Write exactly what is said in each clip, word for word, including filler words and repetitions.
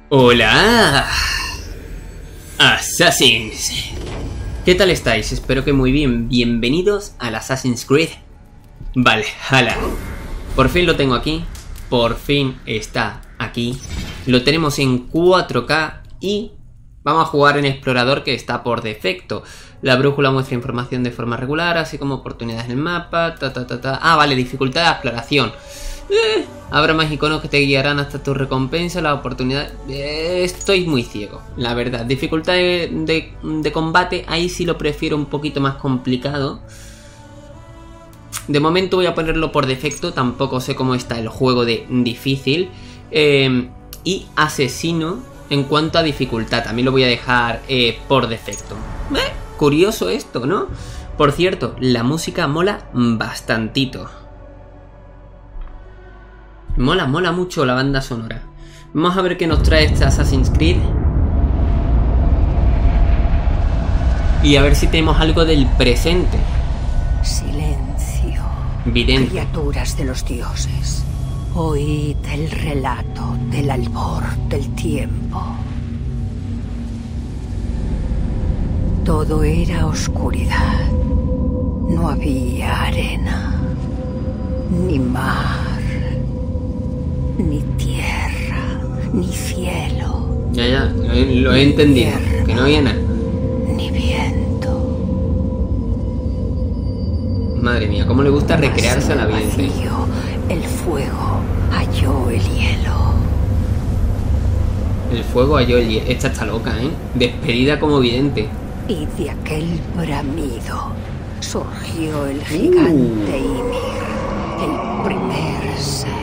Hola, Assassins. ¿Qué tal estáis? Espero que muy bien. Bienvenidos al Assassin's Creed Valhalla. Por fin lo tengo aquí. Por fin está aquí. Lo tenemos en cuatro K y vamos a jugar en explorador, que está por defecto. La brújula muestra información de forma regular, así como oportunidades en el mapa. Ta, ta, ta, ta. Ah, vale, dificultad de exploración. Eh, habrá más iconos que te guiarán hasta tu recompensa, la oportunidad. Eh, estoy muy ciego, la verdad. Dificultad de, de, de combate, ahí sí lo prefiero un poquito más complicado. De momento voy a ponerlo por defecto, tampoco sé cómo está el juego de difícil. Eh, y asesino en cuanto a dificultad, también lo voy a dejar eh, por defecto. Eh, curioso esto, ¿no? Por cierto, la música mola bastantito. Mola, mola mucho la banda sonora. Vamos a ver qué nos trae este Assassin's Creed. Y a ver si tenemos algo del presente. Silencio. Vidente. Criaturas de los dioses. Oíd el relato del albor del tiempo. Todo era oscuridad. No había arena, ni mar, ni tierra, ni cielo. Ya, ya, lo he, lo he entendido. Tierra, que no había nada. Ni viento. Madre mía, cómo le gusta recrearse a la vida. El fuego halló el hielo. El fuego halló el hielo. Esta está loca, ¿eh? Despedida como vidente. Y de aquel bramido surgió el gigante uh. Ymir, el primer ser.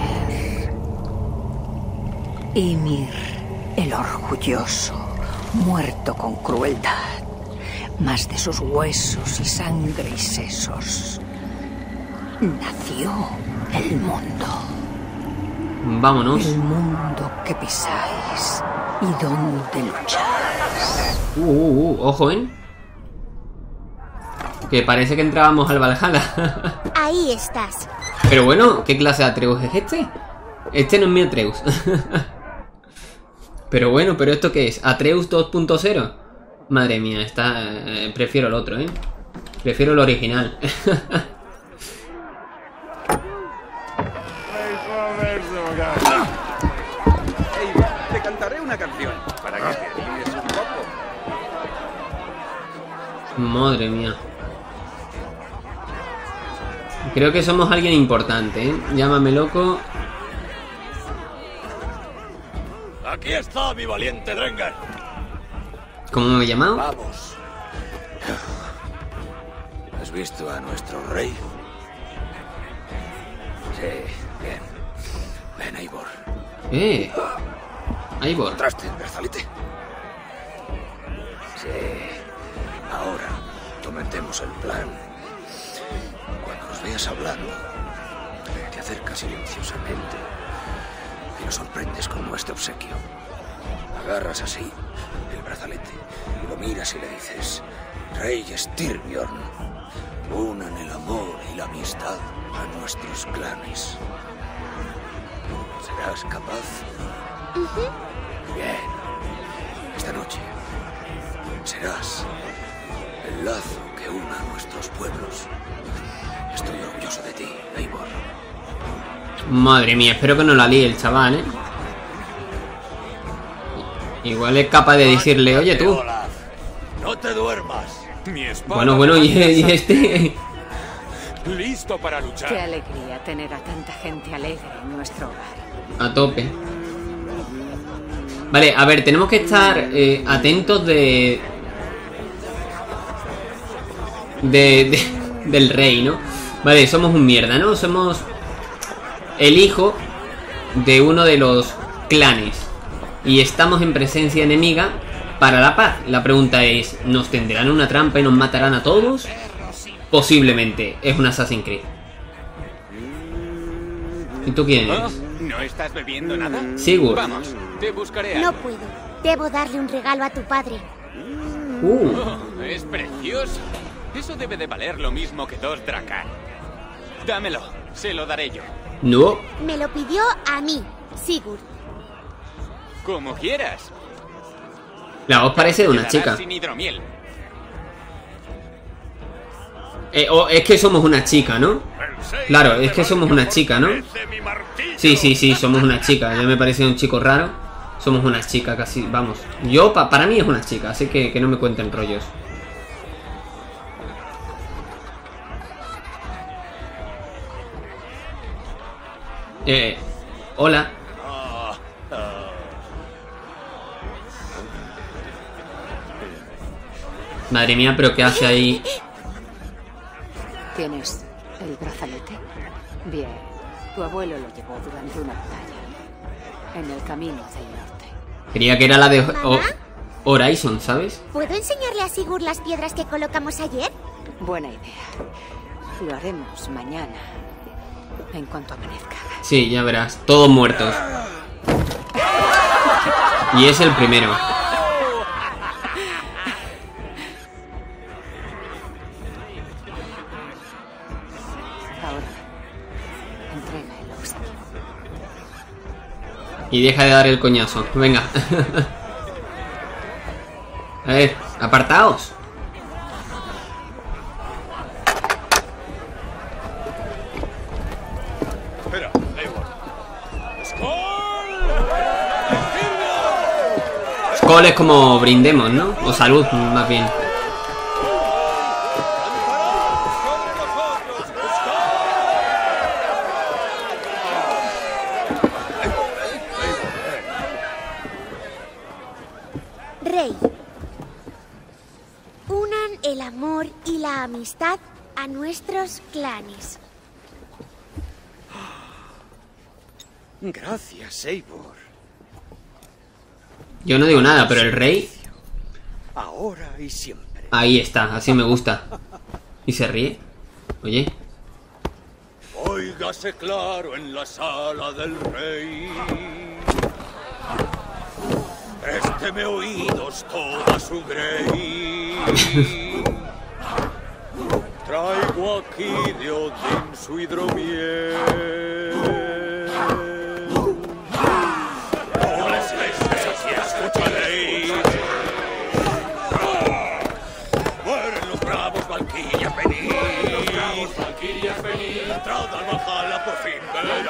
Ymir, el orgulloso, muerto con crueldad, mas de sus huesos y sangre y sesos nació el mundo. Vámonos. El mundo que pisáis y donde lucháis. Uh, uh, uh, ojo, ¿eh? Que parece que entrábamos al Valhalla. Ahí estás. Pero bueno, ¿qué clase de Atreus es este? Este no es mi Atreus. Pero bueno, ¿pero esto qué es? ¿Atreus dos punto cero? Madre mía, está... Eh, prefiero el otro, ¿eh? Prefiero el original. Te cantaré una canción para que te ríes un poco. Madre mía. Creo que somos alguien importante, ¿eh? Llámame loco. Aquí está mi valiente Drengar. ¿Cómo me he llamado? Vamos. ¿Has visto a nuestro rey? Sí, bien. Ven, Eivor. Eh. Eivor. ¿Encontraste el brazalete? Sí. Ahora, comentemos el plan. Cuando nos veas hablando, te acercas silenciosamente y nos sorprendes con nuestro obsequio. Agarras así el brazalete y lo miras y le dices: Rey Styrbjörn, unan el amor y la amistad a nuestros clanes. ¿Serás capaz? Uh-huh. Bien. Esta noche serás el lazo que una a nuestros pueblos. Estoy orgulloso de ti, Eivor. Madre mía, espero que no la líe el chaval, ¿eh? Igual es capaz de decirle: oye tú. No te duermas. Mi espada. Bueno, bueno, y, y este... Listo para luchar. Qué alegría tener a tanta gente alegre en nuestro hogar. A tope. Vale, a ver, tenemos que estar eh, atentos de... de... de... del rey, ¿no? Vale, somos un mierda, ¿no? Somos el hijo de uno de los clanes y estamos en presencia enemiga para la paz. La pregunta es, ¿nos tenderán una trampa y nos matarán a todos? Posiblemente. Es un Assassin's Creed. ¿Y tú quién eres? ¿No estás bebiendo nada? Sigurd. Vamos, te buscaré No algo. puedo. Debo darle un regalo a tu padre. Uh. Oh, es precioso. Eso debe de valer lo mismo que dos dracán. Dámelo, se lo daré yo. No. Me lo pidió a mí, Sigurd. Como quieras. La voz parece de una Quedarás chica. sin hidromiel. Eh, o es que somos una chica, ¿no? Claro, es que somos una chica, ¿no? Sí, sí, sí, somos una chica. Ya me parece un chico raro. Somos una chica casi, vamos. Yo, pa, para mí es una chica, así que, que no me cuenten rollos. Eh, hola. Madre mía, pero ¿qué hace ahí? ¿Tienes el brazalete? Bien. Tu abuelo lo llevó durante una batalla. En el camino hacia el norte. Creía que era la de ¿Mamá? o- Horizon, ¿sabes? ¿Puedo enseñarle a Sigurd las piedras que colocamos ayer? Buena idea. Lo haremos mañana. En cuanto amanezca. Sí, ya verás. Todos muertos. Y es el primero. Ahora, entrega el obsequio. Y deja de dar el coñazo. Venga. A ver, apartaos. Espera, Eivor. Skol es como brindemos, ¿no? O salud, más bien. Rey. Unan el amor y la amistad a nuestros clanes. Gracias, Eivor. Yo no digo nada, pero el rey... Ahora y siempre. Ahí está, así me gusta. Y se ríe. Oye. Óigase claro en la sala del rey. Présteme oídos toda su grey. Traigo aquí de Odín su hidromiel. Nobles reyes, escucharéis. Mueren los bravos Valquirias, venid. La entrada al Valhalla por fin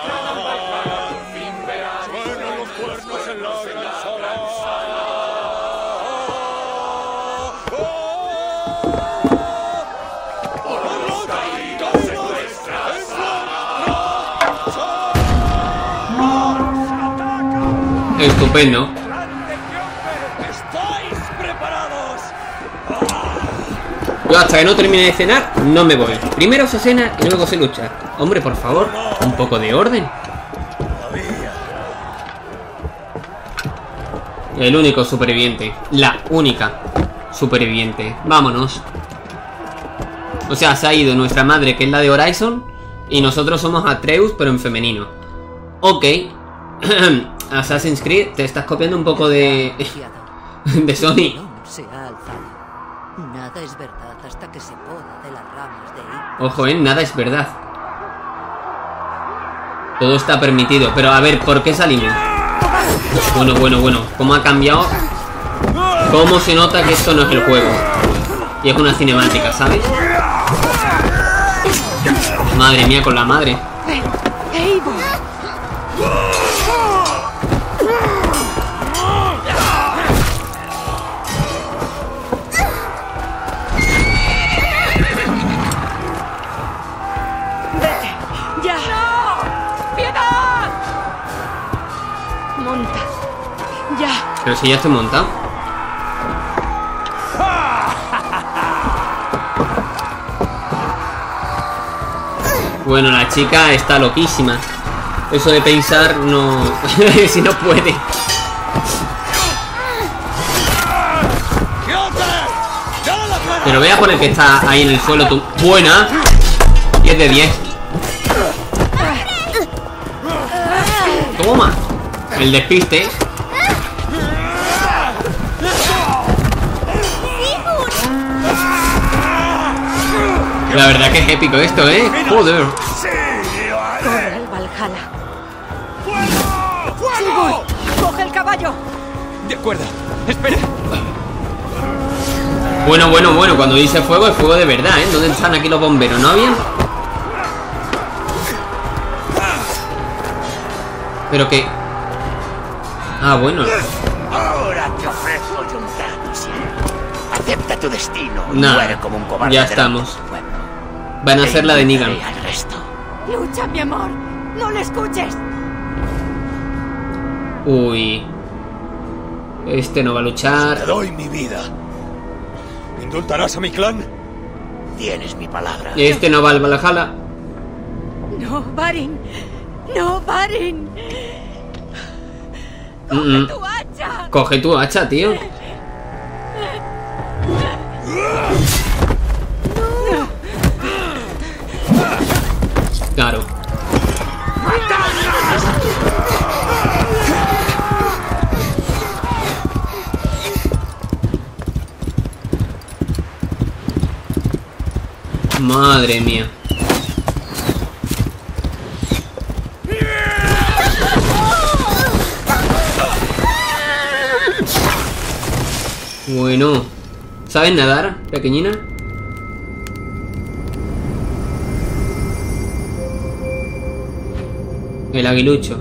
verán. Suenan los cuernos en la gran sala. Estupendo. ¿Estáis preparados? Yo hasta que no termine de cenar, no me voy. Primero se cena y luego se lucha. Hombre, por favor, un poco de orden. El único superviviente. La única superviviente. Vámonos. O sea, se ha ido nuestra madre, que es la de Horizon, y nosotros somos Atreus, pero en femenino. Ok. Assassin's Creed, te estás copiando un poco de... de Sony. Se ha alzado. Nada es verdad hasta que se poda de las ramas de higuera. Ojo, eh, nada es verdad. Todo está permitido, pero a ver, ¿por qué salimos? Bueno, bueno, bueno, ¿cómo ha cambiado? ¿Cómo se nota que esto no es el juego? Y es una cinemática, ¿sabes? Madre mía, con la madre. ¡Eivor! ¡Ya! ¡No! ¡Piedad! Monta. ¡Ya! Pero si ya estoy montado. Bueno, la chica está loquísima. Eso de pensar no... si no puede. Pero vea por el que está ahí en el suelo tú. Buena. diez de diez. Toma. El despiste. La verdad que es épico esto, ¿eh? Joder. Corre al Valhalla. ¡Fuego! ¡Coge el caballo! De acuerdo. Espera. Bueno, bueno, bueno, cuando dice fuego, es fuego de verdad, ¿eh? ¿Dónde están aquí los bomberos? ¿No habían? Pero que... Ah, bueno. Ahora te ofrezco yo un trato, sí. Acepta tu destino y Nah, muere como un cobarde. ya delante de estamos. tu pueblo. Van a Te hacer la de Negan. invitaré al resto. ¡Lucha, mi amor! ¡No le escuches! Uy. Este no va a Te luchar. doy mi vida. ¿Indultarás a mi clan? Tienes mi palabra. Este no va al Valhalla. ¡No, Varin! ¡No, Varin! Mm, ¡Coge mm. tu hacha! Coge tu hacha, tío. Claro. Madre mía. Bueno. ¿Sabes nadar, pequeñina? El aguilucho.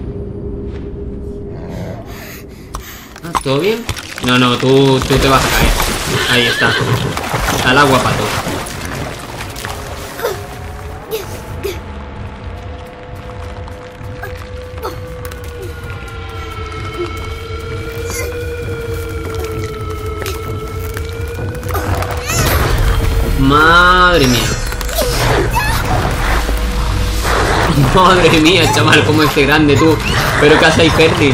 Ah, ¿todo bien? No, no, tú, tú te vas a caer. Ahí está. Al agua, pato. Madre mía. Madre mía, chaval, cómo es grande tú. Pero casi hay fértil.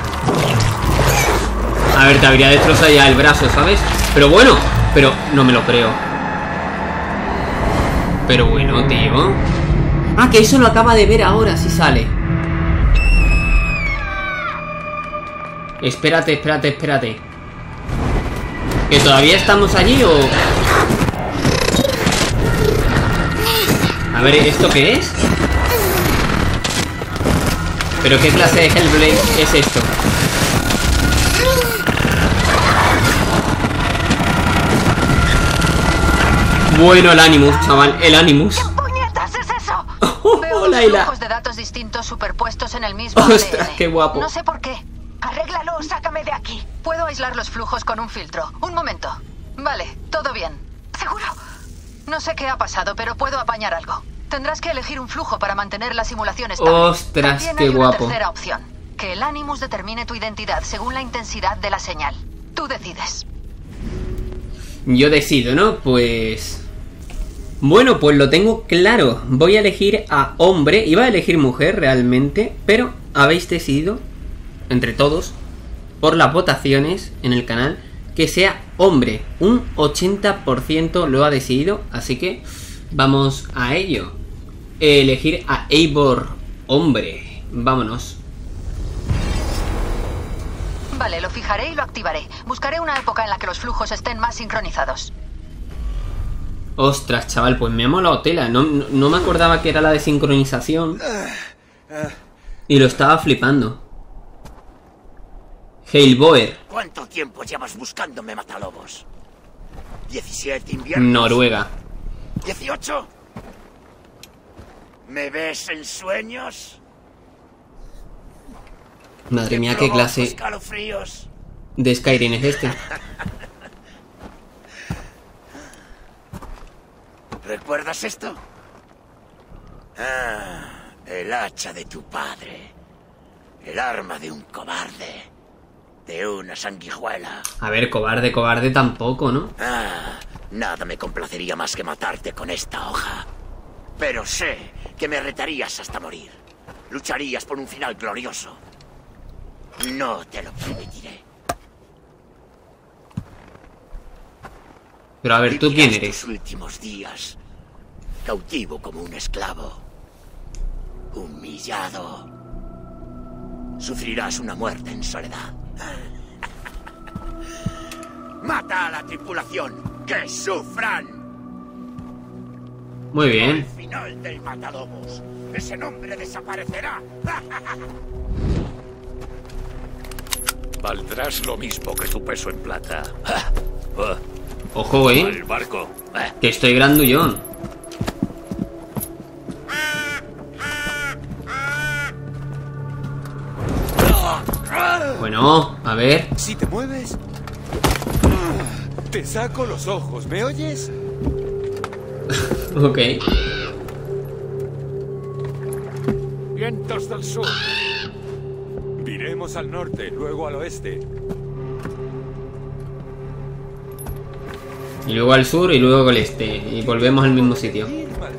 A ver, te habría destrozado ya el brazo, ¿sabes? Pero bueno, pero no me lo creo. Pero bueno, tío. Ah, que eso lo acaba de ver ahora, si sale. Espérate, espérate, espérate. ¿Que todavía estamos allí o...? A ver, ¿esto qué es? ¿Pero qué clase de Hellblade es esto? Bueno, el Animus, chaval, el Animus. ¿Qué puñetas es eso? Veo Hola, dos Ila. flujos de datos distintos superpuestos en el mismo Ostras, A D N. qué guapo. No sé por qué. Arréglalo, sácame de aquí. Puedo aislar los flujos con un filtro. Un momento. Vale, todo bien. ¿Seguro? No sé qué ha pasado, pero puedo apañar algo. Tendrás que elegir un flujo para mantener la simulación estable. Ostras, También qué hay una guapo. tercera opción. Que el Animus determine tu identidad según la intensidad de la señal. Tú decides. Yo decido, ¿no? Pues... Bueno, pues lo tengo claro. Voy a elegir a hombre. Iba a elegir mujer realmente, pero habéis decidido, entre todos, por las votaciones en el canal, que sea hombre. Un ochenta por ciento lo ha decidido, así que vamos a ello. Elegir a Eivor hombre. Vámonos. Vale, lo fijaré y lo activaré. Buscaré una época en la que los flujos estén más sincronizados. Ostras, chaval, pues me ha molado tela. No, no, no me acordaba que era la de sincronización. Y lo estaba flipando. Heilboer, ¿Cuánto tiempo llevas buscándome, matalobos? ¿diecisiete inviernos? Noruega. ¿dieciocho? ¿Me ves en sueños? Madre mía, qué provoco clase escalofríos? de Skyrim es este. ¿Recuerdas esto? Ah, el hacha de tu padre. El arma de un cobarde. De una sanguijuela. A ver, cobarde, cobarde tampoco, ¿no? Ah, nada me complacería más que matarte con esta hoja. Pero sé que me retarías hasta morir. Lucharías por un final glorioso. No te lo permitiré. Pero a ver, ¿tú quién Vivirás eres? tus últimos días cautivo como un esclavo. Humillado. Sufrirás una muerte en soledad. Mata a la tripulación. ¡Que sufran! Muy Al bien. final del Matalobos, ese nombre desaparecerá. Valdrás lo mismo que tu peso en plata. Ojo, eh. El barco. Que estoy grandullón. Bueno, a ver. Si te mueves, te saco los ojos, ¿me oyes? Ok. Vientos del sur. Viremos al norte, luego al oeste. Y luego al sur y luego al este. Y volvemos al mismo sitio.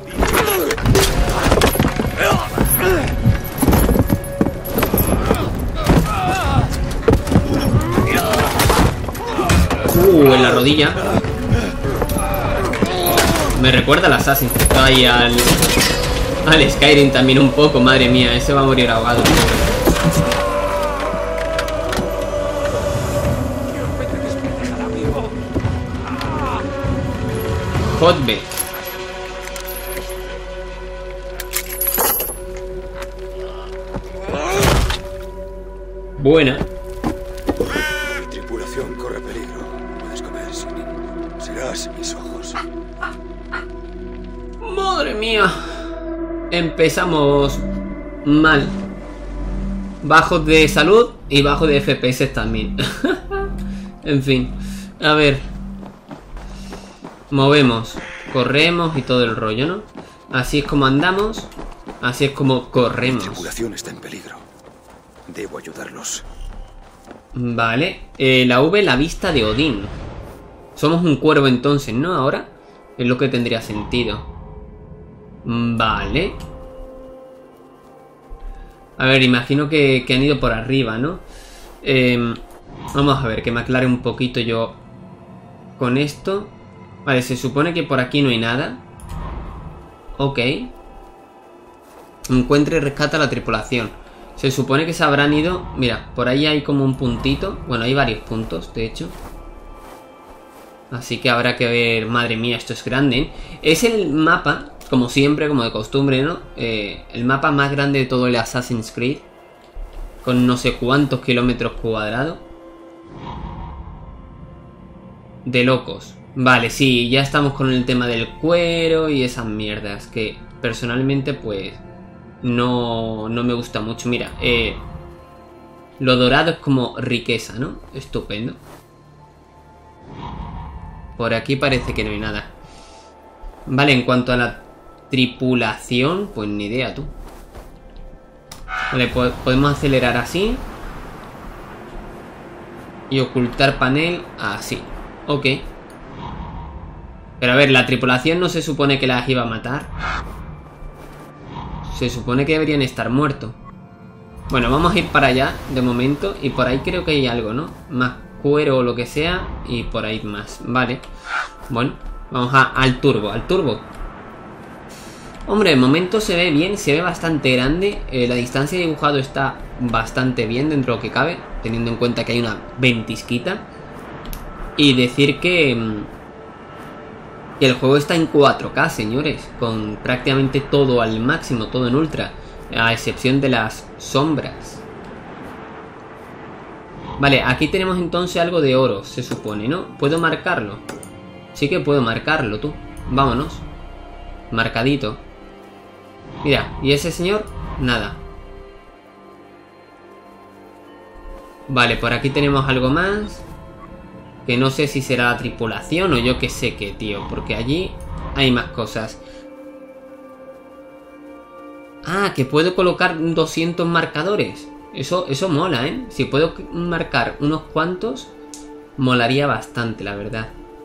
Uh, en la rodilla. Me recuerda al Assassin's Creed y al, al Skyrim también un poco. Madre mía, ese va a morir ahogado. Hotbe. Buena. Mi tripulación corre peligro. Puedes comer sin mí. Serás mis ojos. Madre mía. Empezamos mal. Bajos de salud y bajos de F P S también. En fin. A ver. Movemos, corremos y todo el rollo, ¿no? Así es como andamos. Así es como corremos. Mi tripulación está en peligro. Debo ayudarlos. Vale, eh, la V, la vista de Odín. Somos un cuervo entonces, ¿no? Ahora es lo que tendría sentido. Vale. A ver, imagino que, que han ido por arriba, ¿no? Eh, vamos a ver, que me aclare un poquito yo con esto. Vale, se supone que por aquí no hay nada. Ok. Encuentre y rescata a la tripulación. Se supone que se habrán ido... Mira, por ahí hay como un puntito. Bueno, hay varios puntos, de hecho. Así que habrá que ver... Madre mía, esto es grande, ¿eh? Es el mapa, como siempre, como de costumbre, ¿no? Eh, el mapa más grande de todo el Assassin's Creed. Con no sé cuántos kilómetros cuadrados. De locos. Vale, sí, ya estamos con el tema del cuero y esas mierdas que personalmente pues no, no me gusta mucho. Mira, eh, lo dorado es como riqueza, ¿no? Estupendo. Por aquí parece que no hay nada. Vale, en cuanto a la tripulación, pues ni idea, tú. Vale, po- podemos acelerar así. Y ocultar panel así. Ok. Pero a ver, la tripulación no se supone que las iba a matar. Se supone que deberían estar muertos. Bueno, vamos a ir para allá de momento. Y por ahí creo que hay algo, ¿no? Más cuero o lo que sea. Y por ahí más, vale. Bueno, vamos a, al turbo, al turbo. Hombre, de momento se ve bien. Se ve bastante grande. eh, La distancia de dibujado está bastante bien dentro de lo que cabe, teniendo en cuenta que hay una ventisquita. Y decir que... que el juego está en cuatro K, señores, con prácticamente todo al máximo, todo en ultra, a excepción de las sombras. Vale, aquí tenemos entonces algo de oro, se supone, ¿no? ¿Puedo marcarlo? Sí que puedo marcarlo, tú. Vámonos. Marcadito. Mira, ¿y ese señor? Nada. Vale, por aquí tenemos algo más. Que no sé si será la tripulación o yo que sé qué, tío. Porque allí hay más cosas. Ah, que puedo colocar doscientos marcadores. Eso, eso mola, ¿eh? Si puedo marcar unos cuantos, molaría bastante, la verdad.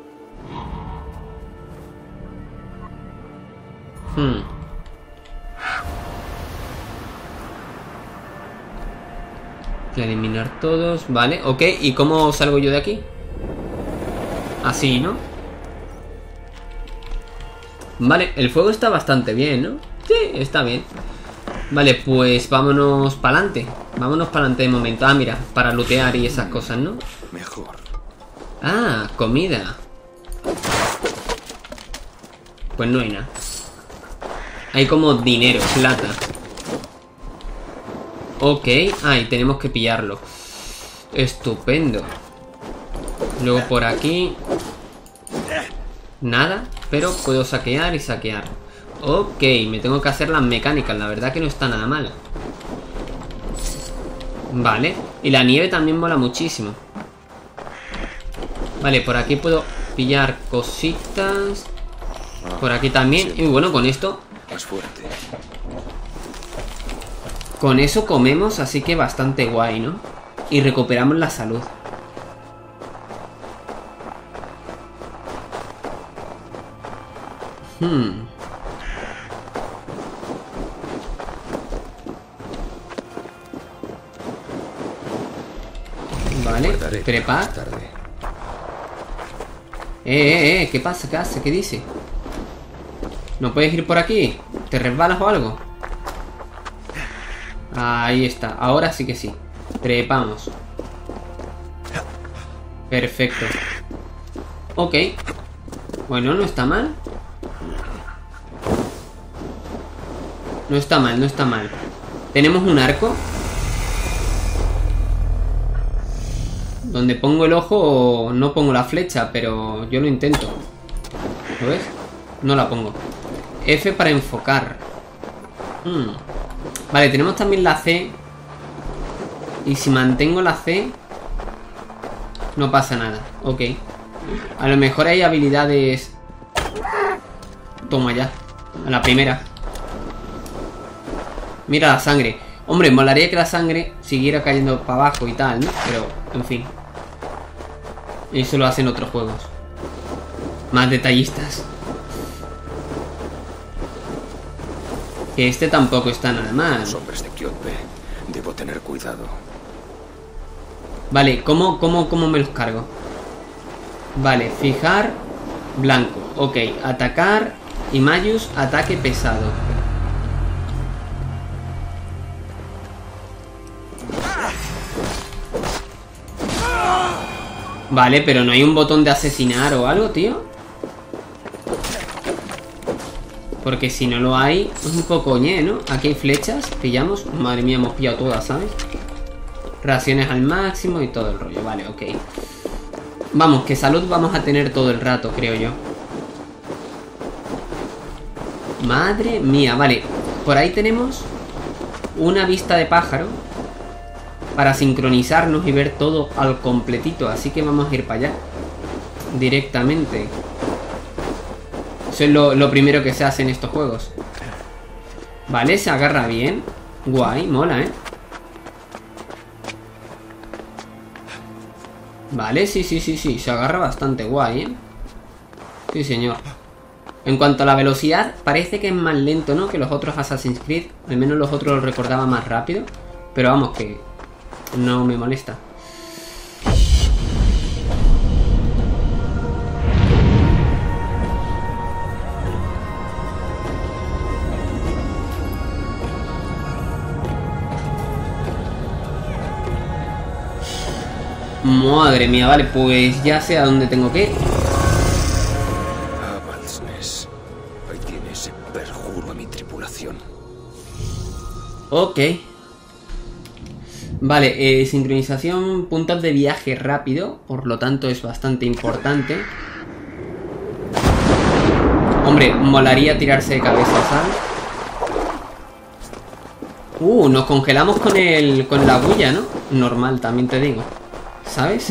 Hmm. Eliminar todos, vale, ok. ¿Y cómo salgo yo de aquí? Así, ¿no? Vale, el fuego está bastante bien, ¿no? Sí, está bien. Vale, pues vámonos para adelante. Vámonos para adelante de momento. Ah, mira, para lootear y esas cosas, ¿no? Mejor. Ah, comida. Pues no hay nada. Hay como dinero, plata. Ok, ah, y tenemos que pillarlo. Estupendo. Luego por aquí nada, pero puedo saquear y saquear. Ok, me tengo que hacer las mecánicas. La verdad que no está nada mal. Vale, y la nieve también mola muchísimo. Vale, por aquí puedo pillar cositas. Por aquí también. Y bueno, con esto Más fuerte. Con eso comemos, así que bastante guay, ¿no? Y recuperamos la salud. Hmm. Vale, Guardaré prepara. más tarde. Eh, eh, eh, ¿qué pasa? ¿Qué hace? ¿Qué dice? ¿No puedes ir por aquí? ¿Te resbalas o algo? Ahí está, ahora sí que sí. Trepamos. Perfecto. Ok. Bueno, no está mal. No está mal, no está mal. Tenemos un arco donde pongo el ojo, no pongo la flecha, pero yo lo intento. ¿Lo ves? No la pongo. F para enfocar. Hmm. Vale, tenemos también la C. Y si mantengo la C, no pasa nada. Ok. A lo mejor hay habilidades. Toma ya. A la primera. Mira la sangre. Hombre, molaría que la sangre siguiera cayendo para abajo y tal, ¿no? Pero, en fin. Eso lo hacen otros juegos más detallistas. Que este tampoco está nada mal. Los hombres de Kyotbe. Debo tener cuidado. Vale, ¿cómo, cómo, cómo me los cargo? Vale, fijar blanco. Ok, atacar y Mayus, ataque pesado. Vale, pero no hay un botón de asesinar o algo, tío. Porque si no lo hay, es un poco ñe, ¿no? Aquí hay flechas, pillamos. Madre mía, hemos pillado todas, ¿sabes? Raciones al máximo y todo el rollo. Vale, ok. Vamos, que salud vamos a tener todo el rato, creo yo. Madre mía, vale. Por ahí tenemos una vista de pájaro para sincronizarnos y ver todo al completito. Así que vamos a ir para allá directamente. Eso es lo, lo primero que se hace en estos juegos. Vale, se agarra bien. Guay, mola, ¿eh? Vale, sí, sí, sí, sí. Se agarra bastante guay, ¿eh? Sí, señor. En cuanto a la velocidad, parece que es más lento, ¿no? Que los otros Assassin's Creed. Al menos los otros los recordaba más rápido. Pero vamos, que no me molesta. Madre mía, vale, pues ya sé a dónde tengo que ir. Ah, Valsnes. Ahí tiene ese perjuro a mi tripulación. Ok. Vale, eh, sincronización, puntos de viaje rápido. Por lo tanto es bastante importante. Hombre, molaría tirarse de cabeza, ¿sabes? Uh, nos congelamos con el con la bulla, ¿no? Normal, también te digo. ¿Sabes?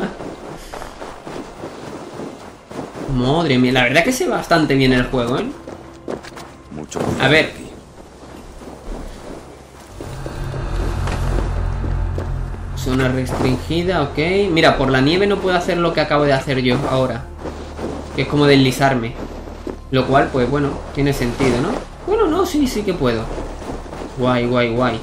Madre mía, la verdad que sé bastante bien el juego, ¿eh? Mucho A ver. aquí. Zona restringida, ok. Mira, por la nieve no puedo hacer lo que acabo de hacer yo ahora. Que es como deslizarme. Lo cual, pues bueno, tiene sentido, ¿no? Bueno, no, sí, sí que puedo. Guay, guay, guay.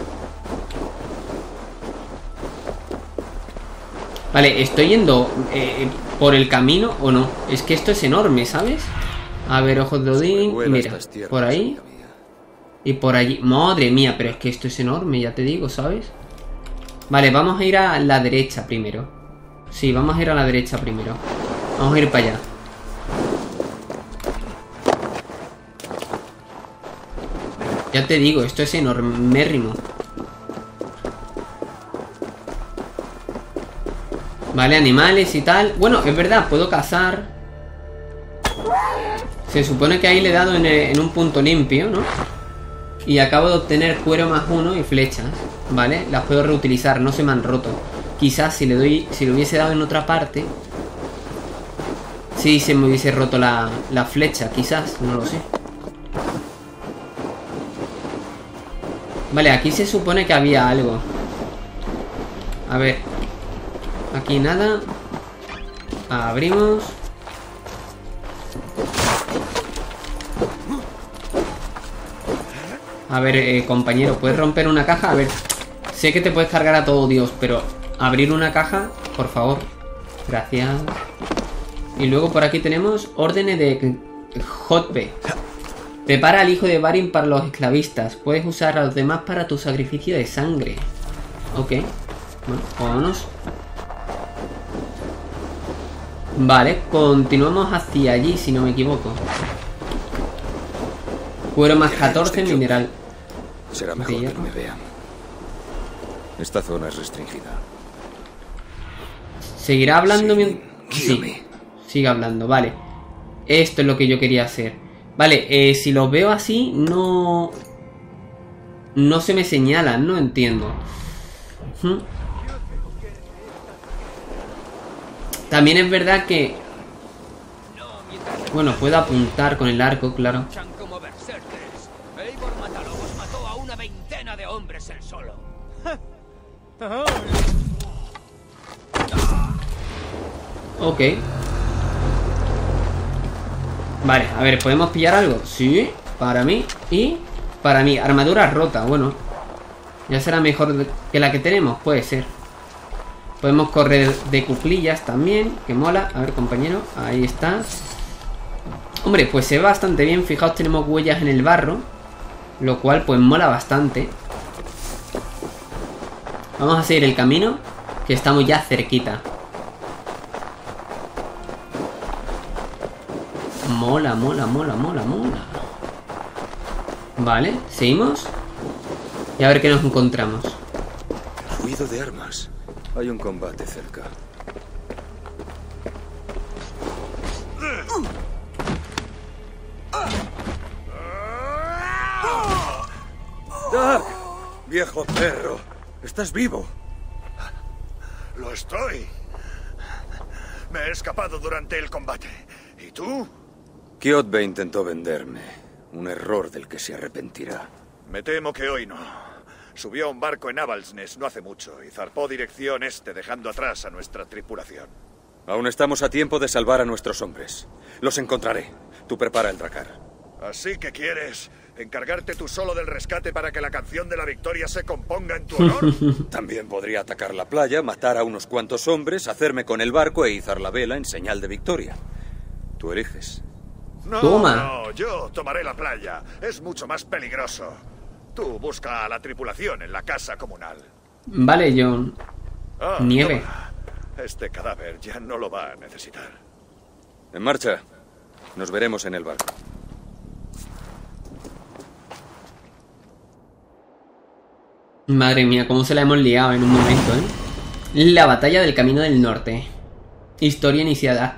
Vale, ¿estoy yendo eh, por el camino o no? Es que esto es enorme, ¿sabes? A ver, ojos de Odín. Sobrevuela Mira, estas tierras, por ahí. amiga mía. Y por allí. Madre mía, pero es que esto es enorme, ya te digo, ¿sabes? Vale, vamos a ir a la derecha primero. Sí, vamos a ir a la derecha primero. Vamos a ir para allá. Ya te digo, esto es enormérrimo. Vale, animales y tal. Bueno, es verdad, puedo cazar. Se supone que ahí le he dado en, el, en un punto limpio, ¿no? Y acabo de obtener cuero más uno y flechas. Vale, las puedo reutilizar, no se me han roto. Quizás si le doy, si lo hubiese dado en otra parte, sí se me hubiese roto la, la flecha, quizás, no lo sé. Vale, aquí se supone que había algo. A ver. Aquí nada. Abrimos. A ver, eh, compañero, ¿puedes romper una caja? A ver, sé que te puedes cargar a todo Dios, pero abrir una caja, por favor. Gracias. Y luego por aquí tenemos órdenes de Hotbe. Prepara al hijo de Varin para los esclavistas. Puedes usar a los demás para tu sacrificio de sangre. Ok. Bueno, vámonos. Vale, continuamos hacia allí, si no me equivoco. Cuero más catorce, mineral. Será mejor que no me vean. Esta zona es restringida. ¿Seguirá hablando? Sí, sí, sigue hablando, vale. Esto es lo que yo quería hacer. Vale, eh, si los veo así, no... No se me señalan, no entiendo. ¿Mm? También es verdad que... Bueno, puedo apuntar con el arco, claro. Mató a una veintena de hombres él solo. Ok. Vale, a ver, ¿podemos pillar algo? Sí, para mí. Y para mí, armadura rota, bueno. Ya será mejor que la que tenemos, puede ser. Podemos correr de cuclillas también, que mola. A ver, compañero, ahí está. Hombre, pues se ve bastante bien. Fijaos, tenemos huellas en el barro, lo cual pues mola bastante. Vamos a seguir el camino, que estamos ya cerquita. Mola, mola, mola, mola, mola. Vale, seguimos. Y a ver qué nos encontramos. Ruido de armas. Hay un combate cerca. ¡Doug! ¡Viejo perro! ¿Estás vivo? Lo estoy. Me he escapado durante el combate. ¿Y tú? Kjotve intentó venderme. Un error del que se arrepentirá. Me temo que hoy no. Subió a un barco en Avaldsnes no hace mucho y zarpó dirección este, dejando atrás a nuestra tripulación. Aún estamos a tiempo de salvar a nuestros hombres. Los encontraré. Tú prepara el dracar. ¿Así que quieres encargarte tú solo del rescate para que la canción de la victoria se componga en tu honor? También podría atacar la playa, matar a unos cuantos hombres, hacerme con el barco e izar la vela en señal de victoria. Tú eliges. No, Toma. no, yo tomaré la playa. Es mucho más peligroso. Tú busca a la tripulación en la casa comunal. Vale, John. Ah, Nieve. toma. Este cadáver ya no lo va a necesitar. En marcha. Nos veremos en el barco. Madre mía, cómo se la hemos liado en un momento, ¿eh? La batalla del Camino del Norte. Historia iniciada.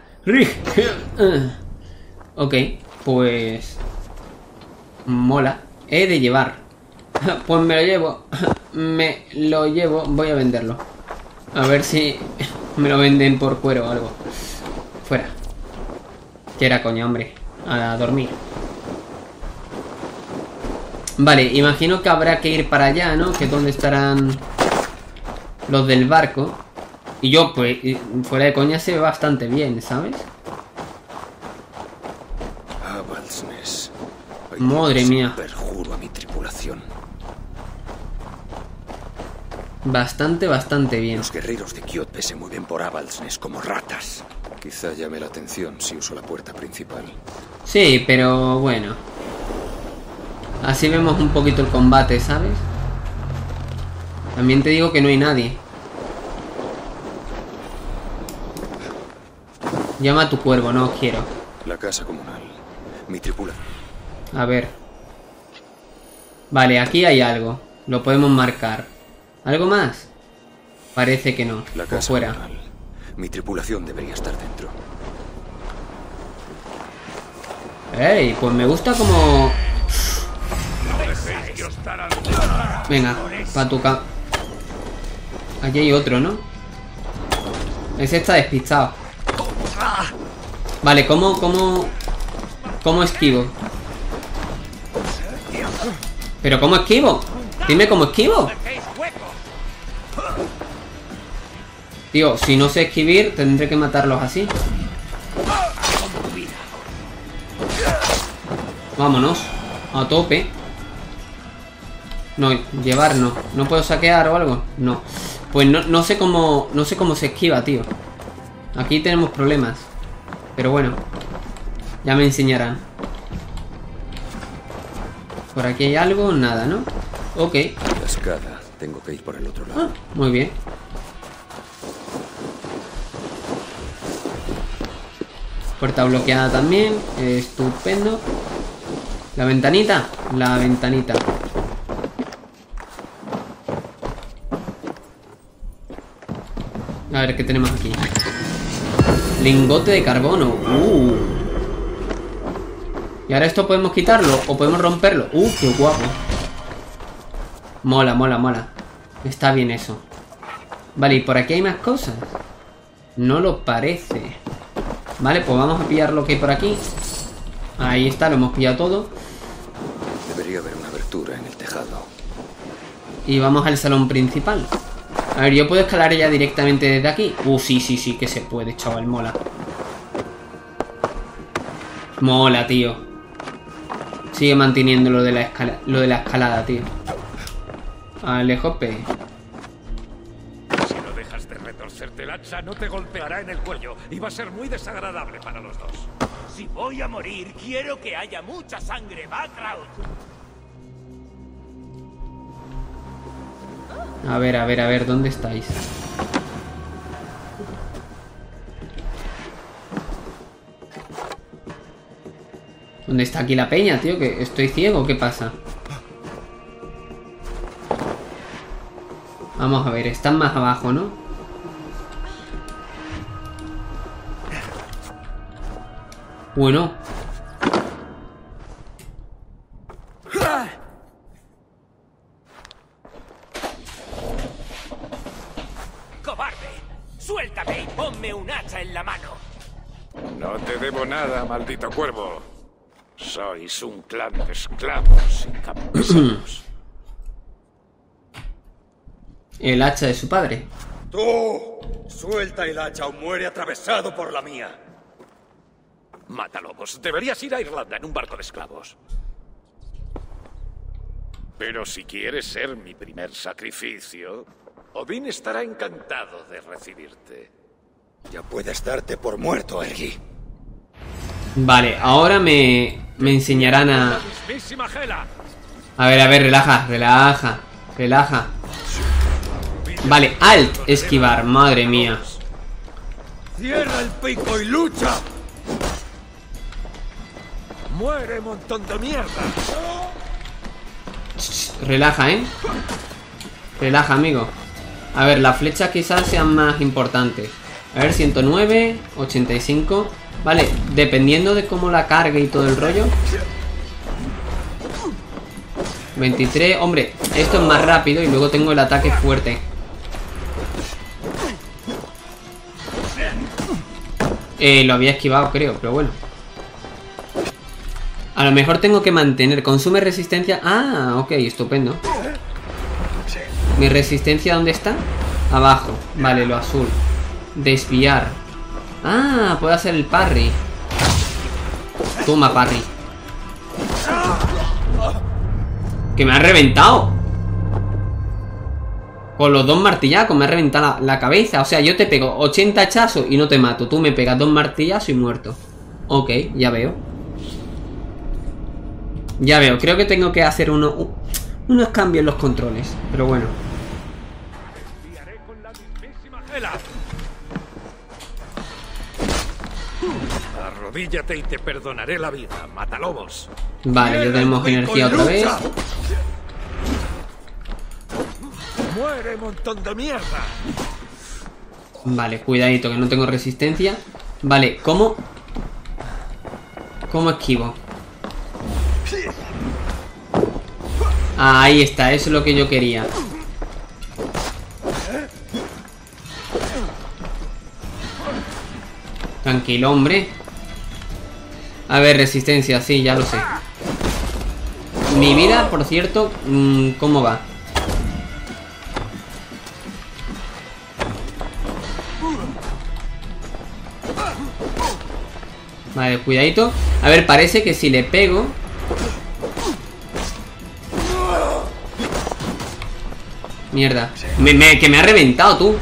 Ok, pues... Mola. He de llevar. Pues me lo llevo. Me lo llevo. Voy a venderlo. A ver si me lo venden por cuero o algo. Fuera. Que era coña, hombre. A dormir. Vale, imagino que habrá que ir para allá, ¿no? Que es donde estarán los del barco. Y yo, pues, fuera de coña se ve bastante bien, ¿sabes? Avaldsnes. Madre mía. Perjuro a mi tripulación. Bastante, bastante bien. Los guerreros de Kjotve se mueven por Avaldsnes como ratas. Quizá llame la atención si uso la puerta principal. Sí, pero bueno. Así vemos un poquito el combate, ¿sabes? También te digo que no hay nadie. Llama a tu cuervo, no quiero. La casa comunal. Mi tripulación. A ver. Vale, aquí hay algo. Lo podemos marcar. ¿Algo más? Parece que no. La Por casa fuera. comunal. Mi tripulación debería estar dentro. Ey, pues me gusta como... Venga, pa' tu ca... Aquí hay otro, ¿no? Ese está despistado. Vale, ¿cómo, cómo... ¿Cómo esquivo? ¿Pero cómo esquivo? Dime cómo esquivo. Tío, si no sé esquivar, tendré que matarlos así. Vámonos. A tope. No, llevar no. ¿No puedo saquear o algo? No. Pues no, no sé cómo. No sé cómo se esquiva, tío. Aquí tenemos problemas. Pero bueno. Ya me enseñarán. Por aquí hay algo, nada, ¿no? Ok. Cascada. Tengo que ir por el otro lado. Ah, muy bien. Puerta bloqueada también. Estupendo. La ventanita. La ventanita. A ver qué tenemos aquí. Lingote de carbono. Uh. Y ahora esto podemos quitarlo o podemos romperlo. Uh, qué guapo. Mola, mola, mola. Está bien eso. Vale, ¿y por aquí hay más cosas? No lo parece. Vale, pues vamos a pillar lo que hay por aquí. Ahí está, lo hemos pillado todo. Debería haber una abertura en el tejado. Y vamos al salón principal. A ver, ¿yo puedo escalar ya directamente desde aquí? Uh, sí, sí, sí, que se puede, chaval, mola. Mola, tío. Sigue manteniendo lo de la escala, lo de la escalada, tío. Alejope. Si no dejas de retorcerte el hacha, no te golpeará en el cuello y va a ser muy desagradable para los dos. Si voy a morir, quiero que haya mucha sangre, Background. A ver, a ver, a ver, ¿dónde estáis? ¿Dónde está aquí la peña, tío? Que estoy ciego, ¿qué pasa? Vamos a ver, están más abajo, ¿no? Bueno. ¡Cobarde! ¡Suéltame y ponme un hacha en la mano! No te debo nada, maldito cuervo. Sois un clan de esclavos y campesinos. El hacha de su padre. ¡Tú! Suelta el hacha o muere atravesado por la mía. Matalobos, deberías ir a Irlanda en un barco de esclavos. Pero si quieres ser mi primer sacrificio, Odín estará encantado de recibirte. Ya puedes darte por muerto, Ergi. Vale, ahora me, me enseñarán a... ¡La mismísima Hela! A ver, a ver, relaja, relaja, relaja. Vale, alt, esquivar, madre mía. ¡Cierra el pico y lucha! ¡Muere, montón de mierda! Relaja, ¿eh? Relaja, amigo. A ver, las flechas quizás sean más importantes. A ver, ciento nueve, ochenta y cinco. Vale, dependiendo de cómo la cargue y todo el rollo. veintitrés, hombre, esto es más rápido y luego tengo el ataque fuerte. Eh, lo había esquivado, creo, pero bueno. A lo mejor tengo que mantener. Consume resistencia. Ah, ok, estupendo. ¿Mi resistencia dónde está? Abajo. Vale, lo azul. Desviar. Ah, puedo hacer el parry. Toma, parry. Que me ha reventado. Con los dos martillazos me ha reventado la, la cabeza. O sea, yo te pego ochenta hachazos y no te mato. Tú me pegas dos martillazos y muerto. Ok, ya veo. Ya veo, creo que tengo que hacer uno, unos cambios en los controles. Pero bueno. Arrodíllate y te perdonaré la vida, matalobos. Vale, ya tenemos energía otra vez. ¡Muere, montón de mierda! Vale, cuidadito, que no tengo resistencia. Vale, ¿cómo? ¿Cómo esquivo? Ah, ahí está, eso es lo que yo quería. Tranquilo, hombre. A ver, resistencia, sí, ya lo sé. Mi vida, por cierto, ¿cómo va? Vale, cuidadito. A ver, parece que si le pego... Mierda. Me, me, que me ha reventado, tú.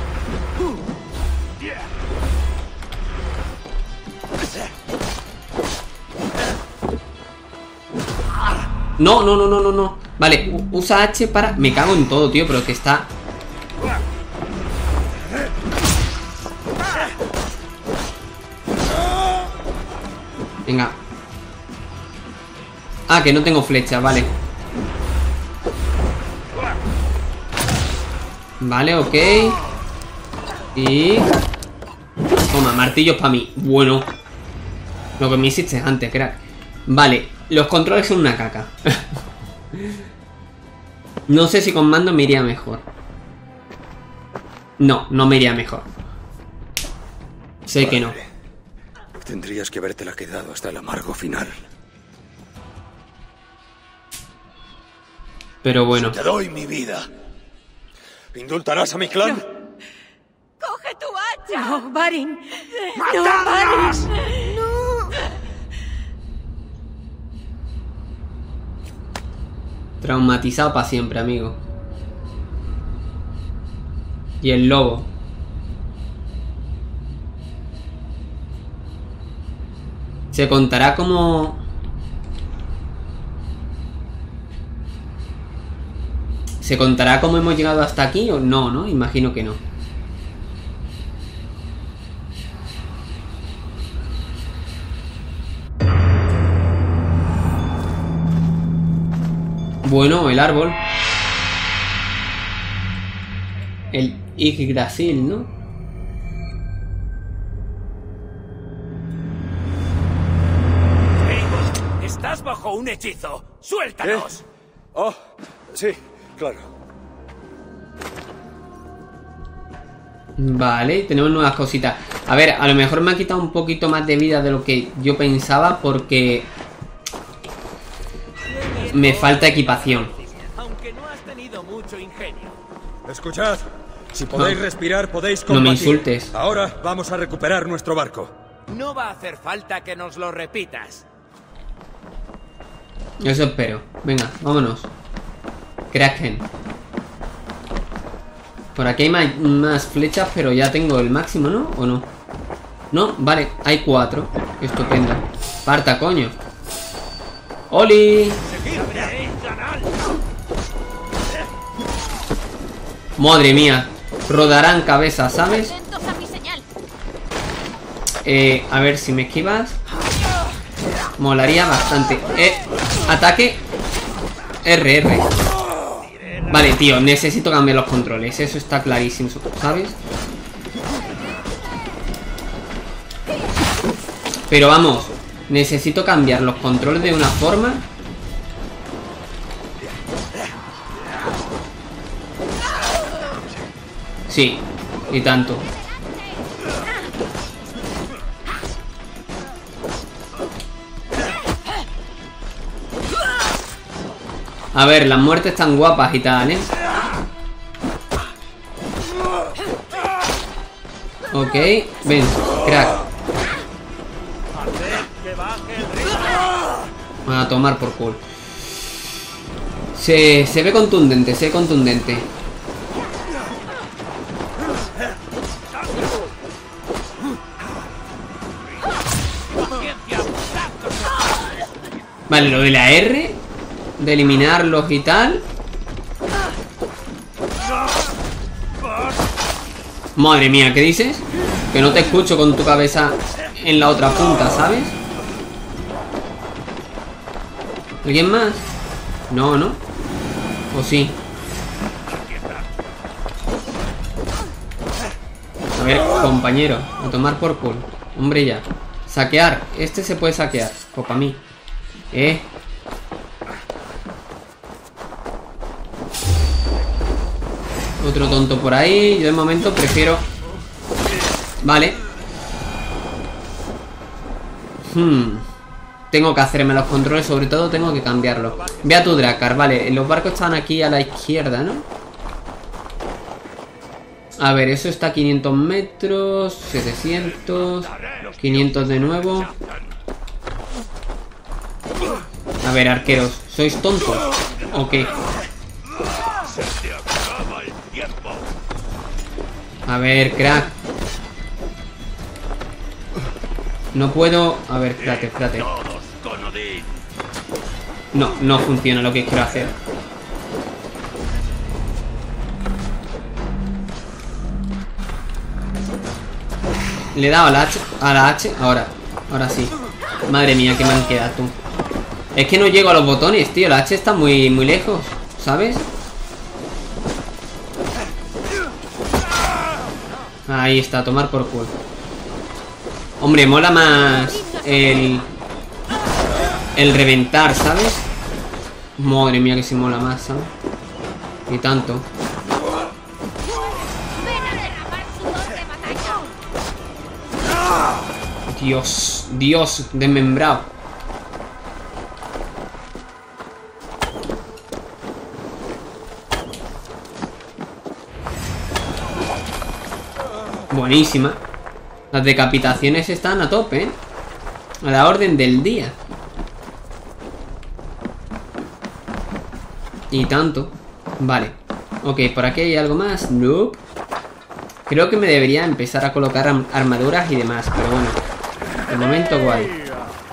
No, no, no, no, no, no. Vale, usa H para... Me cago en todo, tío, pero que está... Venga. Ah, que no tengo flecha, vale. Vale, ok. Y... Toma, martillos para mí. Bueno. Lo que me hiciste antes, crack. Vale, los controles son una caca. No sé si con mando me iría mejor. No, no me iría mejor. Sé Padre, que no. Tendrías que habértela quedado hasta el amargo final. Pero bueno. Te doy mi vida. ¿Indultarás a mi clan? ¡Coge tu hacha! No, Barin. ¡Matadlas! No, Barin. No. Traumatizado para siempre, amigo. Y el lobo. Se contará como... ¿Se contará cómo hemos llegado hasta aquí o no, no? Imagino que no. Bueno, el árbol. El Yggdrasil, ¿no? Hey, estás bajo un hechizo. ¡Suéltanos! ¿Eh? Oh, sí, claro. Vale, tenemos nuevas cositas. A ver, a lo mejor me ha quitado un poquito más de vida de lo que yo pensaba porque... me falta equipación. Aunque no has tenido mucho ingenio. Escuchad, si podéis No. respirar, podéis No combatir. me insultes. Ahora vamos a recuperar nuestro barco. No va a hacer falta que nos lo repitas. Eso espero. Venga, vámonos. Kraken. Por aquí hay más, más flechas, pero ya tengo el máximo, ¿no? ¿O no? No, vale, hay cuatro. Estupendo. Parta, coño. ¡Oli! Madre mía. Rodarán cabezas, ¿sabes? Atentos a mi señal. Eh, a ver si me esquivas. Molaría bastante. Eh, ataque. R, R. Vale, tío, necesito cambiar los controles. Eso está clarísimo, ¿sabes? Pero vamos, necesito cambiar los controles de una forma. Sí, y tanto. A ver, las muertes están guapas y tal, ¿eh? Ok, ven, crack. Van a tomar por culo. Se, se ve contundente, se ve contundente. Vale, lo de la R, de eliminarlos y tal. Madre mía, ¿qué dices? Que no te escucho con tu cabeza en la otra punta, ¿sabes? ¿Alguien más? No, ¿no? ¿O sí? A ver, compañero, a tomar por culo. Hombre, ya. Saquear. Este se puede saquear. Pues para mí. Eh. Otro tonto por ahí. Yo de momento prefiero... Vale. Hmm. Tengo que hacerme los controles. Sobre todo tengo que cambiarlos. Ve a tu Drakkar. Vale, los barcos están aquí a la izquierda, ¿no? A ver, eso está a quinientos metros. setecientos. quinientos de nuevo. A ver, arqueros. ¿Sois tontos? ¿O qué? A ver, crack. No puedo... A ver, espérate, espérate. No, no funciona lo que quiero hacer. Le he dado a la H. A la H. Ahora. Ahora sí. Madre mía, qué man queda tú. Es que no llego a los botones, tío. La H está muy, muy lejos. ¿Sabes? Ahí está, a tomar por culo. Hombre, mola más el... El reventar, ¿sabes? Madre mía, que sí mola más, ¿sabes? Y tanto. Dios, Dios, desmembrado. Buenísima. Las decapitaciones están a tope, ¿eh? A la orden del día. Y tanto. Vale. Ok, por aquí hay algo más. Nope. Creo que me debería empezar a colocar armaduras y demás, pero bueno. De momento guay.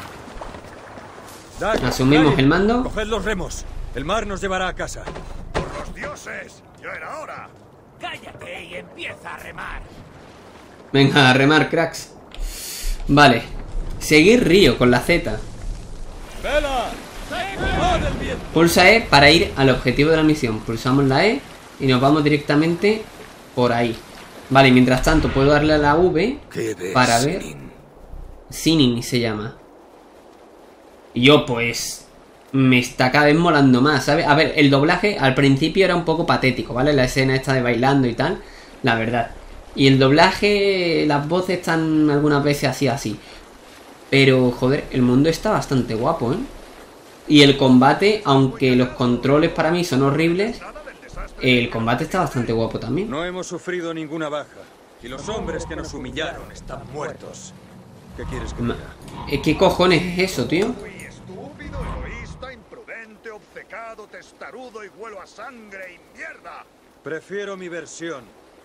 Asumimos el mando. Coged los remos. El mar nos llevará a casa. ¡Por los dioses! ¡Ya era hora! Cállate y empieza a remar. Venga, a remar, cracks. Vale. Seguir río con la Z. ¡Vela! Pulsa E para ir al objetivo de la misión. Pulsamos la E y nos vamos directamente por ahí. Vale, mientras tanto puedo darle a la V para ver. Sinin se llama. Y yo pues me está cada vez molando más, ¿sabes? A ver, el doblaje al principio era un poco patético, ¿vale? La escena esta de bailando y tal, la verdad. Y el doblaje, las voces están algunas veces así, así. Pero, joder, el mundo está bastante guapo, ¿eh? Y el combate, aunque los controles para mí son horribles, el combate está bastante guapo también. No hemos sufrido ninguna baja. Y los hombres que nos humillaron están muertos. ¿Qué quieres que diga? ¿Qué cojones es eso, tío? Fui estúpido, egoísta, imprudente, obcecado, testarudo y huelo a sangre y mierda. Prefiero mi versión.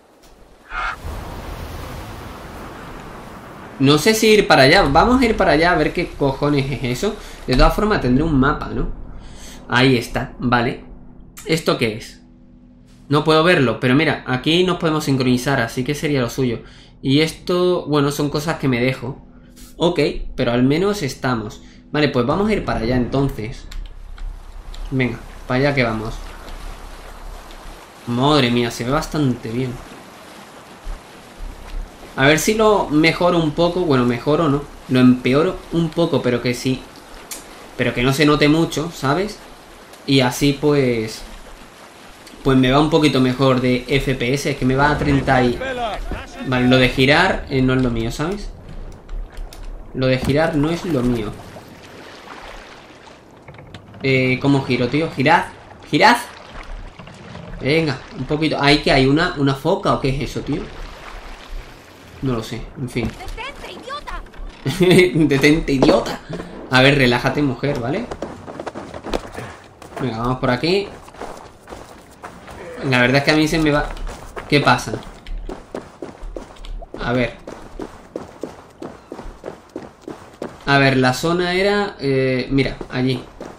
No sé si ir para allá. Vamos a ir para allá a ver qué cojones es eso. De todas formas tendré un mapa, ¿no? Ahí está, vale. ¿Esto qué es? No puedo verlo, pero mira, aquí nos podemos sincronizar, así que sería lo suyo. Y esto, bueno, son cosas que me dejo. Ok, pero al menos estamos. Vale, pues vamos a ir para allá entonces. Venga, para allá que vamos. Madre mía, se ve bastante bien. A ver si lo mejoro un poco. Bueno, mejoro no. Lo empeoro un poco, pero que sí. Pero que no se note mucho, ¿sabes? Y así pues... Pues me va un poquito mejor de F P S. Que me va a treinta y... Vale, lo de girar eh, no es lo mío, ¿sabes? Lo de girar no es lo mío. Eh, ¿cómo giro, tío? Girad. Girad. Venga, un poquito. ¿Hay que hay una, una foca o qué es eso, tío? No lo sé, en fin. ¡Detente, idiota! Detente, idiota. A ver, relájate, mujer, ¿vale? Venga, vamos por aquí. La verdad es que a mí se me va... ¿Qué pasa? A ver. A ver, la zona era... Eh, mira, allí.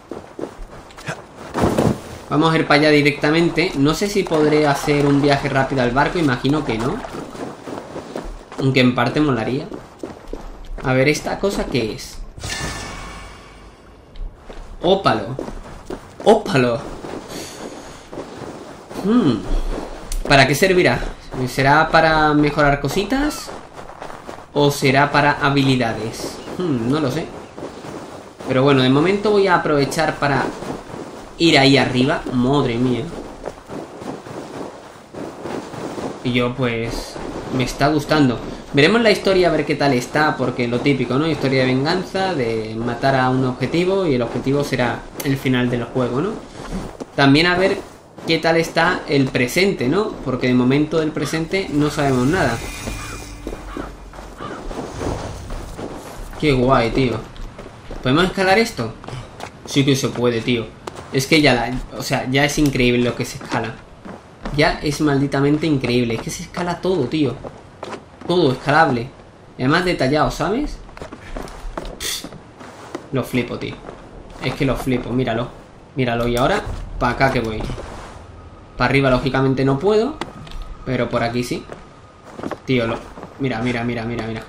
Vamos a ir para allá directamente. No sé si podré hacer un viaje rápido al barco. Imagino que no. Aunque en parte molaría. A ver, ¿esta cosa qué es? Ópalo. Ópalo. Hmm. ¿Para qué servirá? ¿Será para mejorar cositas? ¿O será para habilidades? Hmm, no lo sé. Pero bueno, de momento voy a aprovechar para ir ahí arriba. Madre mía. Y yo pues... me está gustando. Veremos la historia a ver qué tal está, porque lo típico, ¿no? Historia de venganza, de matar a un objetivo, y el objetivo será el final del juego, ¿no? También a ver qué tal está el presente, ¿no? Porque de momento del presente no sabemos nada. Qué guay, tío. ¿Podemos escalar esto? Sí que se puede, tío. Es que ya la... o sea, ya es increíble lo que se escala. Ya es malditamente increíble. Es que se escala todo, tío. Todo escalable. Y además detallado, ¿sabes? Pff, lo flipo, tío. Es que lo flipo, míralo. Míralo, y ahora para acá que voy. Para arriba lógicamente no puedo, pero por aquí sí. Tío, lo... mira, mira, mira, mira, mira.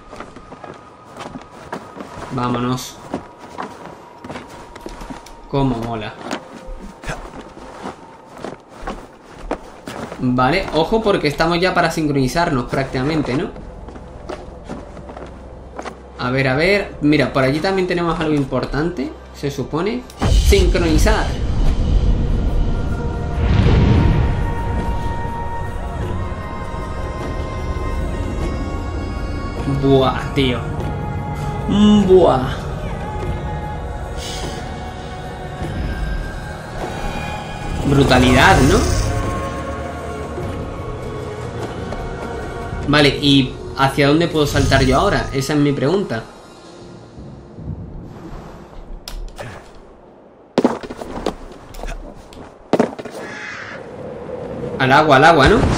Vámonos. Cómo mola. Vale, ojo porque estamos ya para sincronizarnos prácticamente, ¿no? A ver, a ver. Mira, por allí también tenemos algo importante, se supone. Sincronizar. Buah, tío. Buah. Brutalidad, ¿no? Vale, ¿y hacia dónde puedo saltar yo ahora? Esa es mi pregunta. Al agua, al agua, ¿no?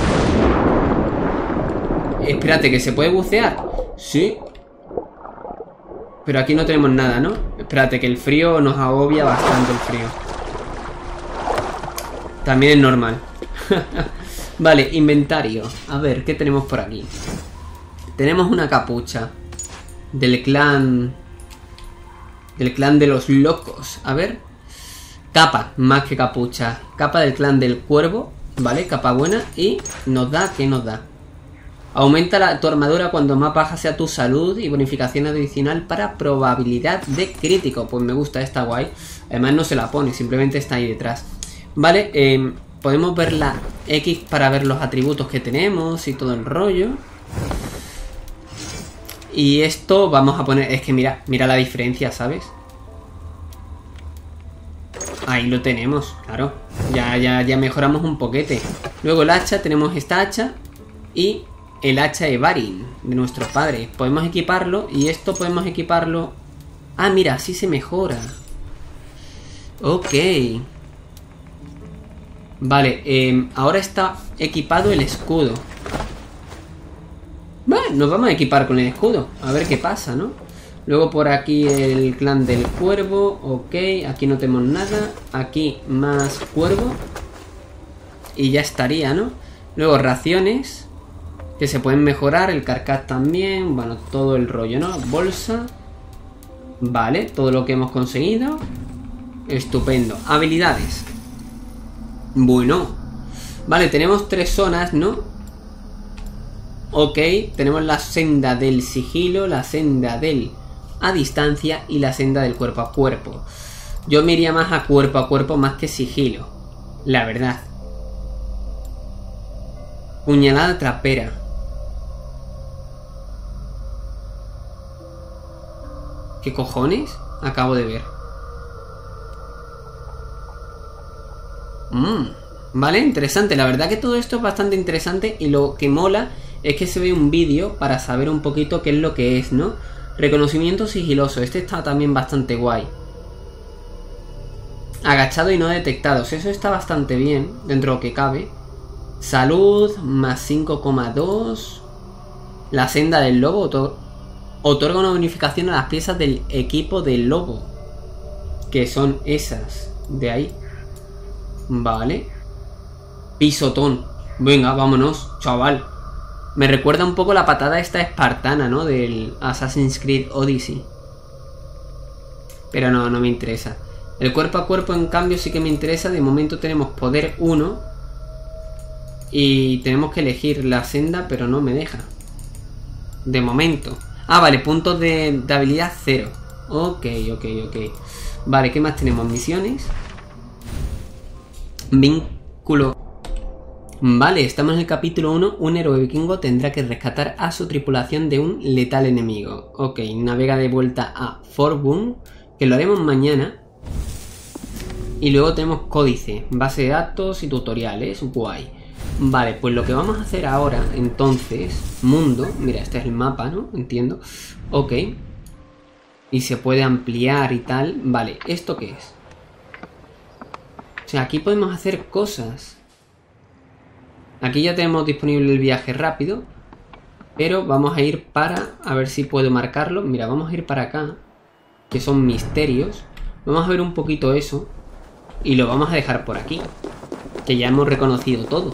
Espérate, ¿que se puede bucear? Sí. Pero aquí no tenemos nada, ¿no? Espérate, que el frío nos agobia bastante, el frío. También es normal. Vale, inventario. A ver, ¿qué tenemos por aquí? Tenemos una capucha del clan... del clan de los locos. A ver. Capa, más que capucha. Capa del clan del cuervo. Vale, capa buena. Y nos da, ¿qué nos da? Aumenta la, tu armadura cuando más baja sea tu salud, y bonificación adicional para probabilidad de crítico. Pues me gusta, está guay. Además no se la pone, simplemente está ahí detrás. Vale, eh, podemos ver la X para ver los atributos que tenemos y todo el rollo. Y esto vamos a poner... es que mira, mira la diferencia, ¿sabes? Ahí lo tenemos, claro. Ya, ya, ya mejoramos un poquete. Luego el hacha, tenemos esta hacha y el hacha Evarin de nuestro padre. Podemos equiparlo y esto podemos equiparlo... ah, mira, así se mejora. Ok. Vale, eh, ahora está equipado el escudo. Bueno, nos vamos a equipar con el escudo. A ver qué pasa, ¿no? Luego por aquí el clan del cuervo. Ok, aquí no tenemos nada. Aquí más cuervo. Y ya estaría, ¿no? Luego raciones que se pueden mejorar. El carcaj también. Bueno, todo el rollo, ¿no? Bolsa. Vale, todo lo que hemos conseguido. Estupendo. Habilidades. Bueno. Vale, tenemos tres zonas, ¿no? Ok, tenemos la senda del sigilo, la senda del a distancia y la senda del cuerpo a cuerpo. Yo me iría más a cuerpo a cuerpo más que sigilo, la verdad. Puñalada trapera. ¿Qué cojones? Acabo de ver. Mmm, vale, interesante. La verdad que todo esto es bastante interesante. Y lo que mola es que se ve un vídeo para saber un poquito qué es lo que es, ¿no? Reconocimiento sigiloso. Este está también bastante guay. Agachado y no detectados. Eso está bastante bien, dentro de lo que cabe. Salud, más cinco coma dos. La senda del lobo. Otor otorga una bonificación a las piezas del equipo del lobo. Que son esas. De ahí. Vale. Pisotón. Venga, vámonos, chaval. Me recuerda un poco la patada esta espartana, ¿no? Del Assassin's Creed Odyssey. Pero no, no me interesa. El cuerpo a cuerpo, en cambio, sí que me interesa. De momento tenemos poder uno. Y tenemos que elegir la senda, pero no me deja. De momento. Ah, vale, puntos de, de habilidad cero. Ok, ok, ok. Vale, ¿qué más tenemos? Misiones. Vínculo. Vale, estamos en el capítulo uno. Un héroe vikingo tendrá que rescatar a su tripulación de un letal enemigo. Ok, navega de vuelta a Forbun, que lo haremos mañana. Y luego tenemos códice, base de datos y tutoriales. Guay. Vale, pues lo que vamos a hacer ahora, entonces, mundo. Mira, este es el mapa, ¿no? Entiendo. Ok. Y se puede ampliar y tal. Vale, ¿esto qué es? O sea, aquí podemos hacer cosas. Aquí ya tenemos disponible el viaje rápido. Pero vamos a ir para... A ver si puedo marcarlo. Mira, vamos a ir para acá. Que son misterios. Vamos a ver un poquito eso. Y lo vamos a dejar por aquí. Que ya hemos reconocido todo.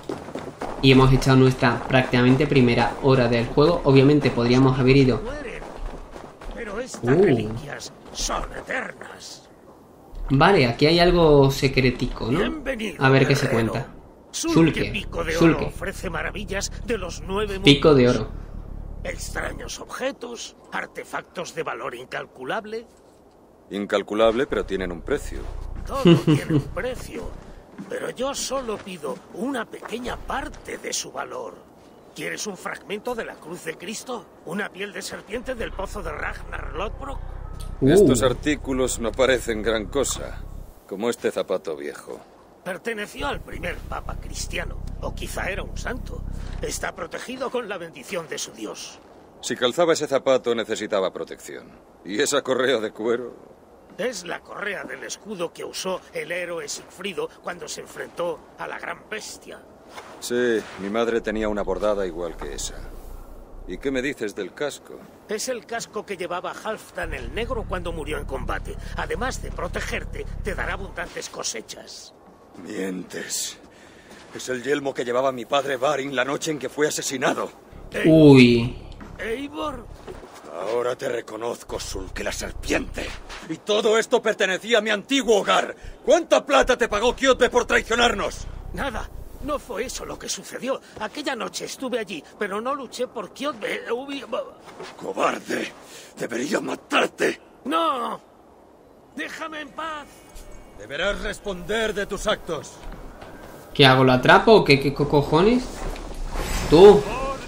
Y hemos echado nuestra prácticamente primera hora del juego. Obviamente podríamos haber ido... Pero estas Uh. reliquias son eternas. Vale, aquí hay algo secretico, ¿no? Bienvenido, A ver qué se guerrero. cuenta. Sulke Sulke, Pico de Oro Sulke. ofrece maravillas de los nueve mundos. Pico de oro. Extraños objetos, artefactos de valor incalculable. Incalculable, pero tienen un precio. Todo tiene un precio. Pero yo solo pido una pequeña parte de su valor. ¿Quieres un fragmento de la cruz de Cristo? ¿Una piel de serpiente del pozo de Ragnar Lodbrok? Uh. Estos artículos no parecen gran cosa, como este zapato viejo. Perteneció al primer papa cristiano, o quizá era un santo. Está protegido con la bendición de su Dios. Si calzaba ese zapato necesitaba protección. ¿Y esa correa de cuero? Es la correa del escudo que usó el héroe Sigfrido cuando se enfrentó a la gran bestia. Sí, mi madre tenía una bordada igual que esa. ¿Y qué me dices del casco? Es el casco que llevaba Halfdan el Negro cuando murió en combate. Además de protegerte, te dará abundantes cosechas. Mientes. Es el yelmo que llevaba mi padre Varin la noche en que fue asesinado. Uy. Eivor, Ahora te reconozco, Sulke la serpiente. Y todo esto pertenecía a mi antiguo hogar. ¿Cuánta plata te pagó Kjotve por traicionarnos? nada. No fue eso lo que sucedió. Aquella noche estuve allí, pero no luché por Kjotve. Hubi- ¡Cobarde! ¡Debería matarte! ¡No! ¡Déjame en paz! Deberás responder de tus actos. ¿Qué hago? ¿Lo atrapo o qué, qué co- cojones? Tú.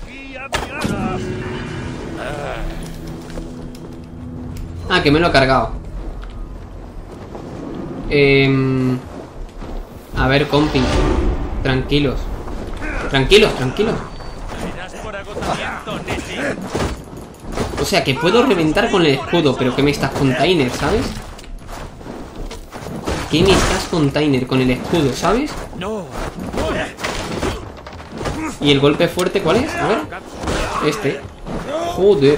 Ah, que me lo he cargado. Eh, a ver, compi. Tranquilos. Tranquilos, tranquilos. O sea, que puedo reventar con el escudo, pero que me estás container, ¿sabes? ¿Qué me estás container con el escudo, ¿sabes? No. ¿Y el golpe fuerte cuál es? A ver. Este. Joder.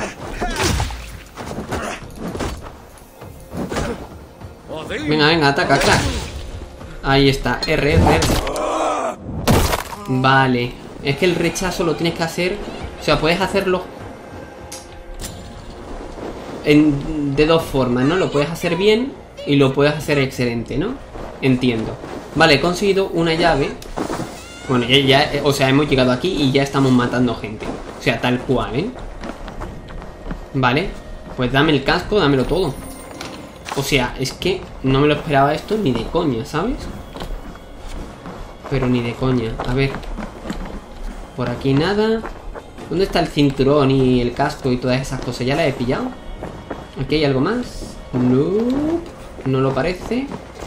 Venga, venga, ataca, crack. Ahí está, R, R, R. Vale. Es que el rechazo lo tienes que hacer. O sea, puedes hacerlo en, de dos formas, ¿no? Lo puedes hacer bien y lo puedes hacer excelente, ¿no? Entiendo. Vale, he conseguido una llave. Bueno, ya, ya, o sea, hemos llegado aquí y ya estamos matando gente. O sea, tal cual, ¿eh? Vale, pues dame el casco, dámelo todo. O sea, es que no me lo esperaba esto ni de coña, ¿sabes? Pero ni de coña. A ver. Por aquí nada. ¿Dónde está el cinturón y el casco y todas esas cosas? ¿Ya las he pillado? ¿Aquí hay algo más? No. No lo parece.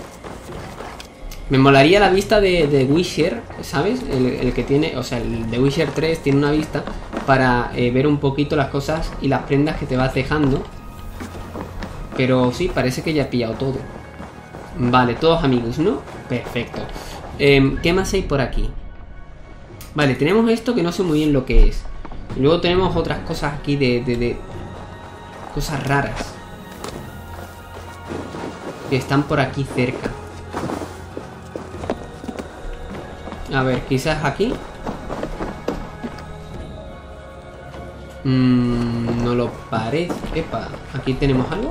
Me molaría la vista de, de Witcher, ¿sabes? El, el que tiene, o sea, el de Witcher tres tiene una vista para eh, ver un poquito las cosas y las prendas que te vas dejando. Pero sí, parece que ya he pillado todo. Vale, todos amigos, ¿no? Perfecto. eh, ¿Qué más hay por aquí? Vale, tenemos esto que no sé muy bien lo que es. Y luego tenemos otras cosas aquí de, de, de cosas raras que están por aquí cerca. A ver, quizás aquí. Mm, no lo parece. Epa, aquí tenemos algo.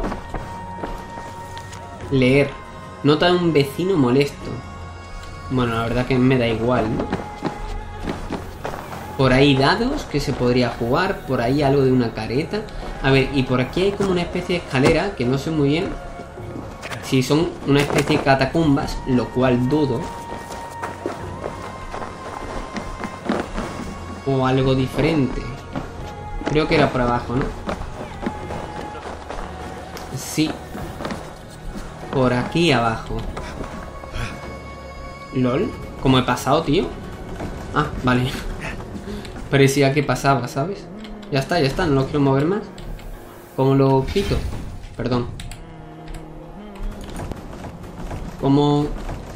Leer. Nota de un vecino molesto. Bueno, la verdad que me da igual, ¿no? Por ahí dados que se podría jugar. Por ahí algo de una careta. A ver, y por aquí hay como una especie de escalera que no sé muy bien si son una especie de catacumbas, lo cual dudo. O algo diferente. Creo que era por abajo, ¿no? Sí. Por aquí abajo. LOL. ¿Cómo he pasado, tío? Ah, vale. Parecía que pasaba, ¿sabes? Ya está, ya está. No lo quiero mover más. ¿Cómo lo quito? Perdón. ¿Cómo...?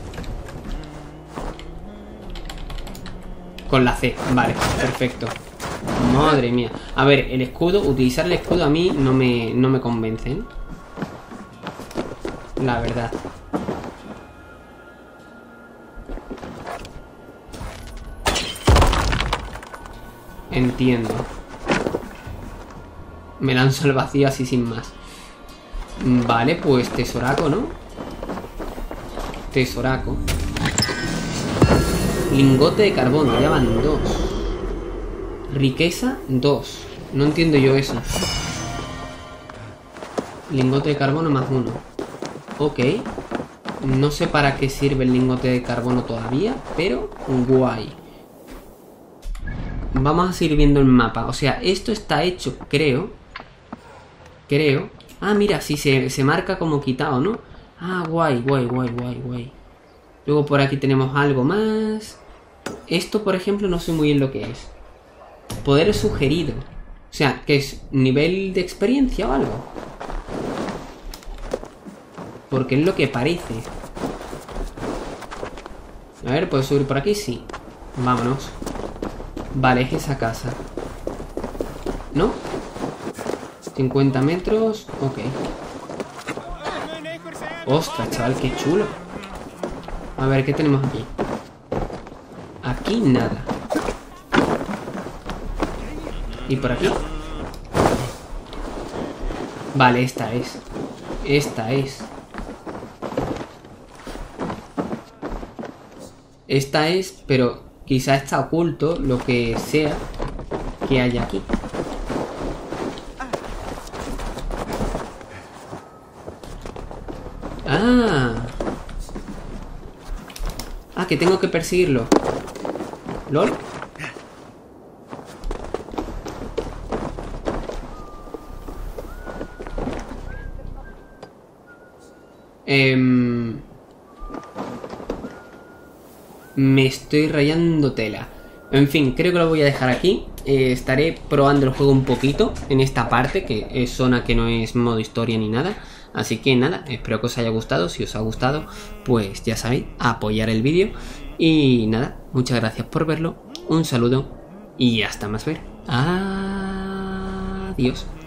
Con la C. Vale, perfecto. Madre mía. A ver, el escudo, utilizar el escudo a mí no me, no me convence, ¿eh? La verdad. Entiendo. Me lanzo al vacío así sin más. Vale, pues tesoraco, ¿no? Tesoraco. Lingote de carbono, ya van dos. Riqueza, dos. No entiendo yo eso. Lingote de carbono más uno. Ok. No sé para qué sirve el lingote de carbono todavía, pero guay. Vamos a seguir viendo el mapa. O sea, esto está hecho, creo. Creo. Ah, mira, sí, se, se marca como quitado, ¿no? Ah, guay, guay, guay, guay, guay. Luego por aquí tenemos algo más. Esto, por ejemplo, no sé muy bien lo que es. Poder sugerido. O sea, ¿qué es? ¿Nivel de experiencia o algo? Porque es lo que parece. A ver, ¿puedo subir por aquí? Sí. Vámonos. Vale, es esa casa. ¿No? cincuenta metros. Ok. Ostras, chaval, qué chulo. A ver, ¿qué tenemos aquí? Aquí nada. ¿Y por aquí? Vale, esta es. Esta es. Esta es, pero quizá está oculto lo que sea que haya aquí. Ah. Ah, que tengo que perseguirlo. ¿Lol? Eh, me estoy rayando tela. En fin, creo que lo voy a dejar aquí. eh, Estaré probando el juego un poquito en esta parte, que es zona que no es modo historia ni nada. Así que nada, espero que os haya gustado. Si os ha gustado, pues ya sabéis, apoyar el vídeo. Y nada, muchas gracias por verlo. Un saludo y hasta más ver. Adiós.